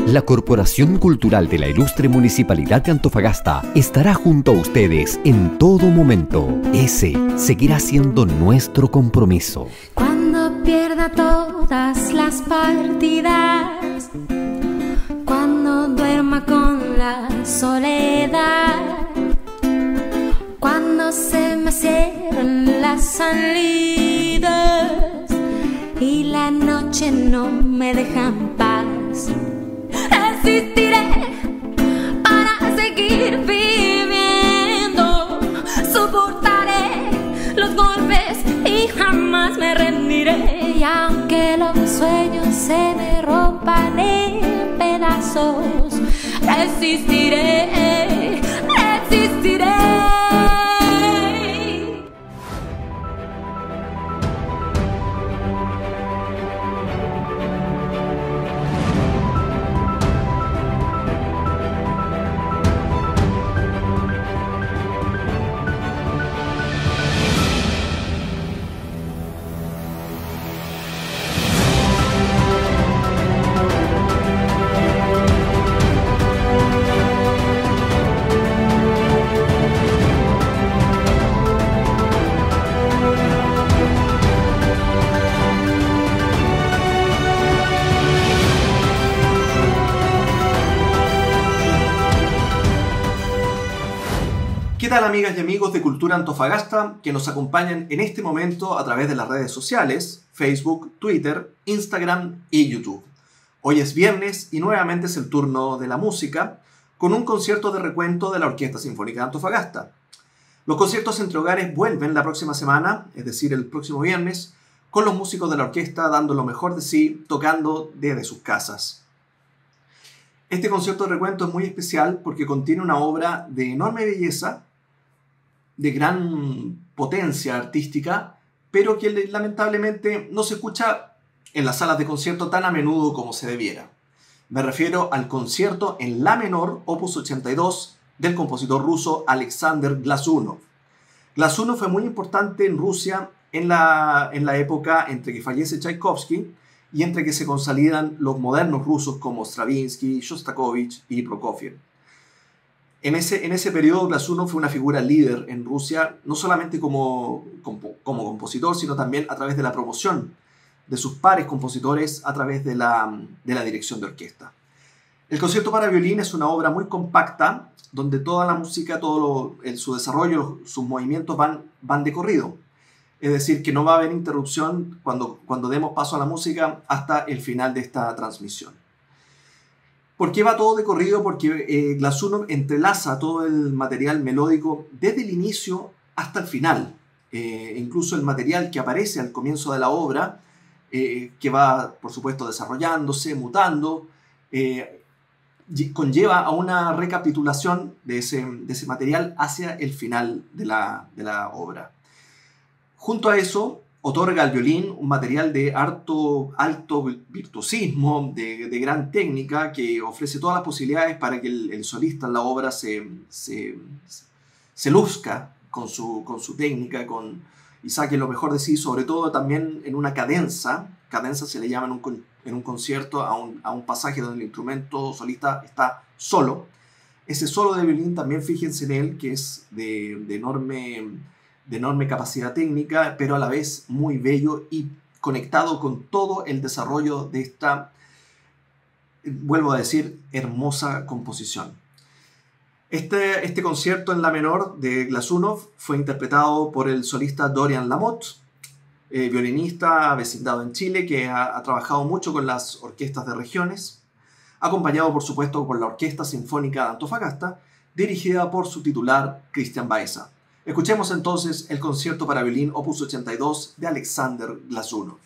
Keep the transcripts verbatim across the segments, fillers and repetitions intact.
La Corporación Cultural de la Ilustre Municipalidad de Antofagasta estará junto a ustedes en todo momento. Ese seguirá siendo nuestro compromiso. Cuando pierda todas las partidas, cuando duerma con la soledad, cuando se me cierren las salidas y la noche no me deja en paz, resistiré para seguir viviendo, soportaré los golpes y jamás me rendiré. Y aunque los sueños se me rompan en pedazos, resistiré, resistiré. ¿Qué tal, amigas y amigos de Cultura Antofagasta que nos acompañan en este momento a través de las redes sociales, Facebook, Twitter, Instagram y YouTube? Hoy es viernes y nuevamente es el turno de la música con un concierto de recuento de la Orquesta Sinfónica de Antofagasta. Los conciertos entre hogares vuelven la próxima semana, es decir, el próximo viernes, con los músicos de la orquesta dando lo mejor de sí, tocando desde sus casas. Este concierto de recuento es muy especial porque contiene una obra de enorme belleza, de gran potencia artística, pero que lamentablemente no se escucha en las salas de concierto tan a menudo como se debiera. Me refiero al concierto en la menor, opus ochenta y dos, del compositor ruso Alexander Glazunov. Glazunov fue muy importante en Rusia en la, en la época entre que fallece Tchaikovsky y entre que se consolidan los modernos rusos como Stravinsky, Shostakovich y Prokofiev. En ese, en ese periodo, Glazunov fue una figura líder en Rusia, no solamente como, como, como compositor, sino también a través de la promoción de sus pares compositores a través de la, de la dirección de orquesta. El concierto para violín es una obra muy compacta, donde toda la música, todo lo, el, su desarrollo, sus movimientos van, van de corrido. Es decir, que no va a haber interrupción cuando, cuando demos paso a la música hasta el final de esta transmisión. ¿Por qué va todo de corrido? Porque eh, Glazunov entrelaza todo el material melódico desde el inicio hasta el final. Eh, incluso el material que aparece al comienzo de la obra, eh, que va, por supuesto, desarrollándose, mutando, eh, conlleva a una recapitulación de ese, de ese material hacia el final de la, de la obra. Junto a eso, otorga al violín un material de alto, alto virtuosismo, de, de gran técnica, que ofrece todas las posibilidades para que el, el solista en la obra se, se, se luzca con su, con su técnica con, y saque lo mejor de sí, sobre todo también en una cadenza. Cadenza se le llama en un, en un concierto a un, a un pasaje donde el instrumento solista está solo. Ese solo de violín también fíjense en él, que es de, de enorme... de enorme capacidad técnica, pero a la vez muy bello y conectado con todo el desarrollo de esta, vuelvo a decir, hermosa composición. Este, este concierto en la menor de Glazunov fue interpretado por el solista Dorian Lamotte, eh, violinista vecindado en Chile, que ha, ha trabajado mucho con las orquestas de regiones, acompañado por supuesto por la Orquesta Sinfónica de Antofagasta, dirigida por su titular Christian Baeza. Escuchemos entonces el concierto para violín opus ochenta y dos de Alexander Glazunov.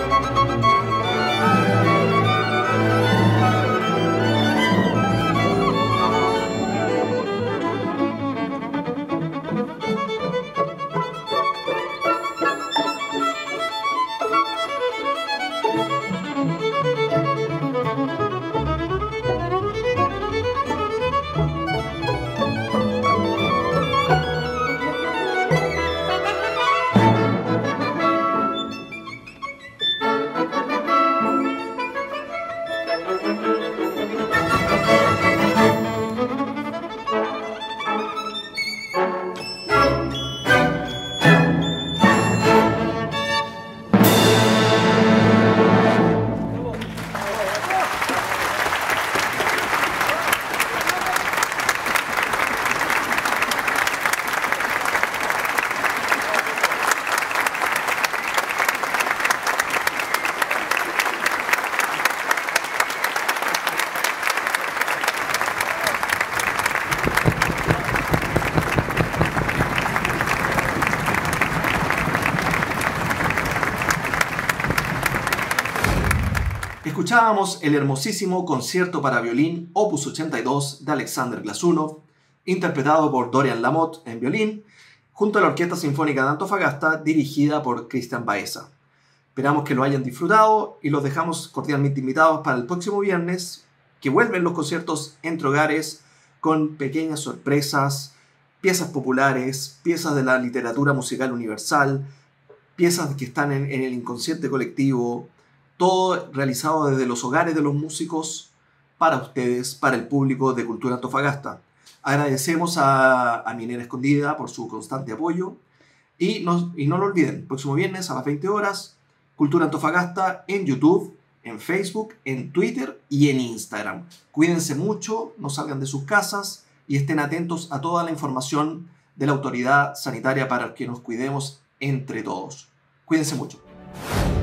Escuchábamos el hermosísimo concierto para violín opus ochenta y dos de Alexander Glazunov, interpretado por Dorian Lamotte en violín, junto a la Orquesta Sinfónica de Antofagasta, dirigida por Cristian Baeza. Esperamos que lo hayan disfrutado y los dejamos cordialmente invitados para el próximo viernes, que vuelven los conciertos entre hogares con pequeñas sorpresas, piezas populares, piezas de la literatura musical universal, piezas que están en, en el inconsciente colectivo, todo realizado desde los hogares de los músicos para ustedes, para el público de Cultura Antofagasta. Agradecemos a, a Minera Escondida por su constante apoyo y no, y no lo olviden, próximo viernes a las veinte horas, Cultura Antofagasta en YouTube, en Facebook, en Twitter y en Instagram. Cuídense mucho, no salgan de sus casas y estén atentos a toda la información de la autoridad sanitaria para que nos cuidemos entre todos. Cuídense mucho.